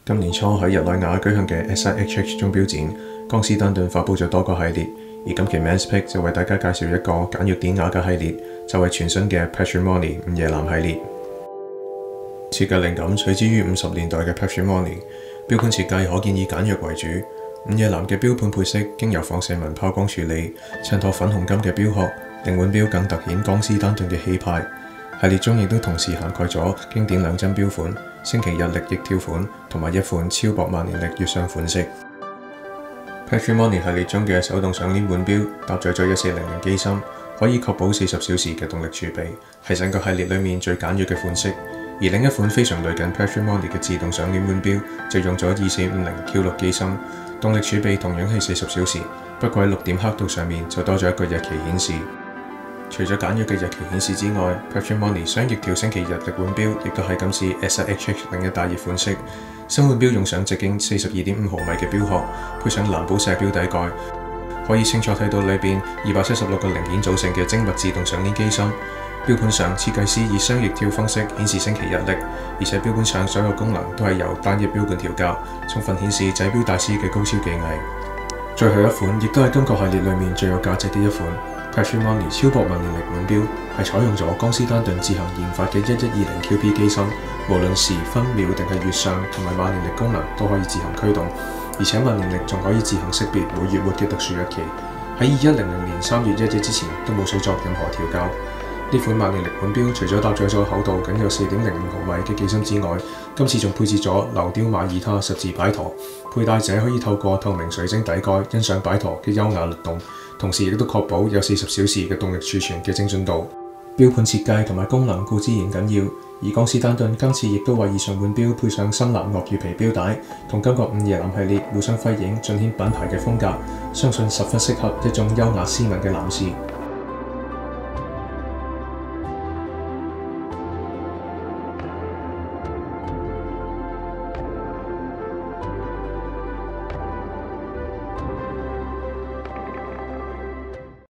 今年初喺日內瓦舉行嘅 SIHH 鐘錶展，江詩丹頓發佈咗多個系列，而今期 Men's Pick 就為大家介紹一個簡約典雅嘅系列，就係全新嘅 Patrimony 午夜藍系列。設計靈感取自於50年代嘅 Patrimony， 錶盤設計可見以簡約為主。午夜藍嘅錶盤配色經由放射紋拋光處理，襯托粉紅金嘅錶殼，令腕錶更突顯江詩丹頓嘅氣派。系列中亦都同時涵蓋咗經典兩針錶款、星期日曆逆跳款同埋一款超薄萬年曆月相款式。Patrimony 系列中嘅手動上鏈腕錶搭載咗1400機芯，可以確保40小時嘅動力儲備，係整個系列裡面最簡約嘅款式。而另一款非常類近 Patrimony 嘅自動上鏈腕錶就用咗2450Q6 機芯，動力儲備同樣係40小時，不過喺6點刻度上面就多咗一個日期顯示。除咗簡約嘅日期顯示之外 ，Patrimony 雙逆跳星期日曆腕錶亦都係今次 SIHH 另一大熱款式。新腕錶用上直徑42.5毫米嘅錶殼，配上藍寶石錶底蓋，可以清楚睇到裏邊276個零件組成嘅精密自動上鏈機芯。錶盤上設計師以雙逆跳方式顯示星期日曆，而且錶盤上所有功能都係由單一錶冠調校，充分顯示製錶大師嘅高超技藝。最後一款亦都係今個系列裏面最有價值嘅一款。Patrimony 超薄萬年曆腕錶係採用咗江詩丹頓自行研發嘅1120QP 機芯，無論時分秒定係月相同埋萬年曆功能都可以自行驅動，而且萬年曆仲可以自行識別每月活嘅特殊日期，喺2100年3月1日之前都冇需作任何調校。呢款萬年曆腕錶除咗搭載咗厚度僅有4.05毫米嘅機芯之外，今次仲配置咗流雕馬耳他十字擺陀，佩戴者可以透過透明水晶底蓋欣賞擺陀嘅優雅律動，同時亦都確保有40小時嘅動力儲存嘅精準度。錶盤設計同埋功能固然緊要，而江詩丹頓今次亦都為以上腕錶配上深藍鱷魚皮錶帶，同今個午夜藍系列互相輝映，盡顯品牌嘅風格，相信十分適合一眾優雅斯文嘅男士。